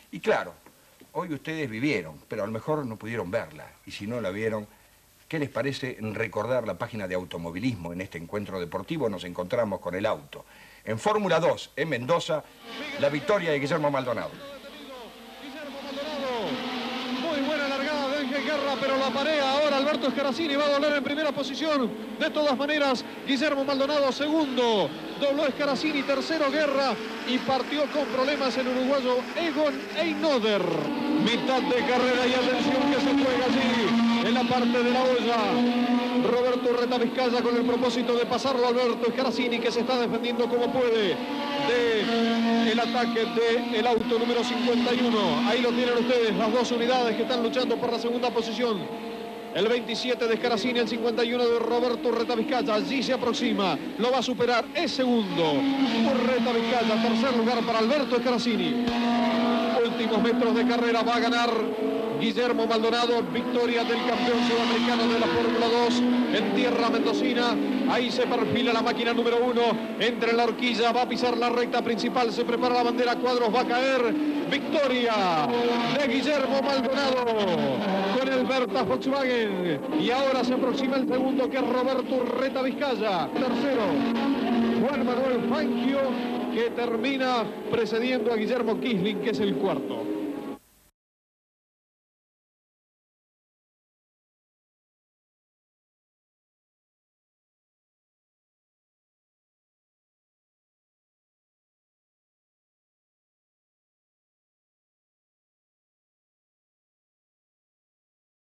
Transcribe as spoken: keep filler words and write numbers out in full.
Y claro, hoy ustedes vivieron, pero a lo mejor no pudieron verla. Y si no la vieron, ¿qué les parece recordar la página de automovilismo? En este encuentro deportivo nos encontramos con el auto. En Fórmula dos, en Mendoza, la victoria de Guillermo Maldonado. Guillermo Maldonado, muy buena largada de Ángel Guerra, pero la parea ahora Alberto Escaracini, va a doler en primera posición. De todas maneras, Guillermo Maldonado segundo, dobló Escaracini, tercero Guerra y partió con problemas el uruguayo Egon Einoder. Mitad de carrera y atención que se juega allí en la parte de la olla. Roberto Urreta Vizcaya con el propósito de pasarlo a Alberto Escaracini, que se está defendiendo como puede de el ataque del auto número cincuenta y uno. Ahí lo tienen ustedes, las dos unidades que están luchando por la segunda posición. El veintisiete de Escaracini, el cincuenta y uno de Roberto Urreta Vizcaya. Allí se aproxima, lo va a superar, es segundo. Urreta Vizcaya, tercer lugar para Alberto Escaracini. Últimos metros de carrera, va a ganar Guillermo Maldonado, victoria del campeón sudamericano de la Fórmula dos en tierra mendocina. Ahí se perfila la máquina número uno, entra en la horquilla, va a pisar la recta principal, se prepara la bandera, cuadros, va a caer. Victoria de Guillermo Maldonado con el Berta Volkswagen. Y ahora se aproxima el segundo, que es Roberto Urreta Vizcaya. Tercero, Juan Manuel Fangio, que termina precediendo a Guillermo Quisling, que es el cuarto.